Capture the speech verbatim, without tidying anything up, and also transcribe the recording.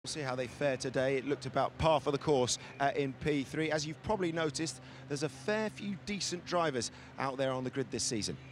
We'll see how they fare today. It looked about par for the course uh, in P three. As you've probably noticed, there's a fair few decent drivers out there on the grid this season.